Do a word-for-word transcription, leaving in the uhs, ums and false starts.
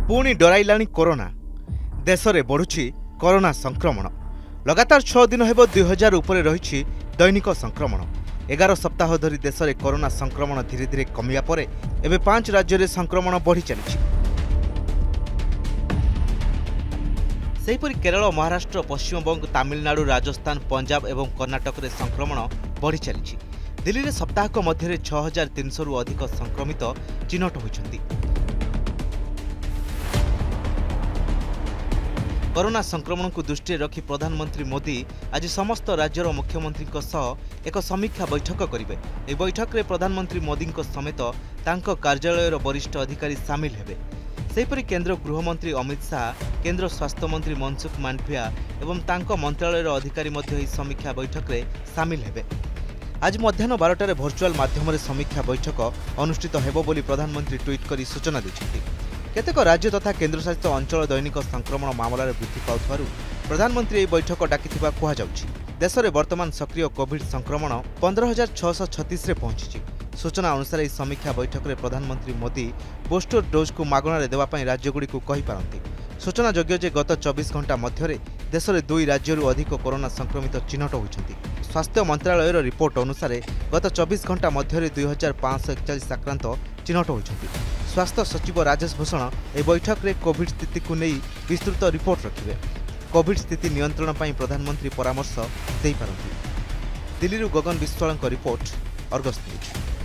पुणी डराइलाणी कोरोना देश में बढ़ुछि कोरोना संक्रमण लगातार छह दिन हेब दुई हजार उपरे रही दैनिक संक्रमण एगार सप्ताह धरी देश में कोरोना संक्रमण धीरे धीरे कमिया परे एबे पांच राज्य में संक्रमण बढ़ी चली। सेहीपरि केरल महाराष्ट्र पश्चिमबंग तमिलनाडु राजस्थान पंजाब एवं कर्नाटक में संक्रमण बढ़ी चली। दिल्ली में सप्ताहक मध्य छह हजार तीन सौ रु अधिक संक्रमित चिन्हट होइछन्ति। कोरोना संक्रमण को दृष्टि रखी प्रधानमंत्री मोदी आज समस्त राज्यर मुख्यमंत्री सह एक समीक्षा बैठक करेंगे। यह बैठक में प्रधानमंत्री मोदी समेत तांको कार्यालयर वरिष्ठ अधिकारी सामिल हेबे। सेहीपरि केंद्र गृहमंत्री अमित शाह, केंद्र स्वास्थ्य मंत्री मनसुख मांडविया एवं तांको मंत्रालयर अधिकारी मध्य समीक्षा बैठक में सामिल हेबे। आज मध्याह्न बारटार भर्चुआल माध्यम समीक्षा बैठक अनुष्ठित हेबो बोली प्रधानमंत्री ट्वीट कर सूचना दैछन्ति। केतेक राज्य तथा केन्द्रशासित अंचल दैनिक संक्रमण मामलार वृद्धि पाउथारु प्रधानमंत्री ଏହି बैठक डाकिथिबा कुहा जाउछि। देश में वर्तमान सक्रिय कोविड संक्रमण पंद्रह हजार छःश छत्तीस रे पहुंची। सूचना अनुसार ଏହି समीक्षा बैठक में प्रधानमंत्री मोदी बूस्टर डोज को मागणार देवा पई राज्यगुड़िक कहि पारंती। सूचना योग्य जे गत चौबीस घंटा मध्य देश में दुई राज्यरू अधिक कोरोना संक्रमित चिन्हट होइछन्ति। स्वास्थ्य मंत्रालयर रिपोर्ट अनुसार गत चौबीस घंटा मध्य दुई हजार पांच सौ एकचाश आक्रांत चिन्हट होइछन्ति। स्वास्थ्य सचिव राजेश भूषण ए बैठक में कोविड स्थिति को नहीं विस्तृत रिपोर्ट रखिबे। कोविड स्थिति नियंत्रण पर प्रधानमंत्री परामर्श दे पारंती। दिल्ली गगन विश्वाल रिपोर्ट अर्गस न्यूज।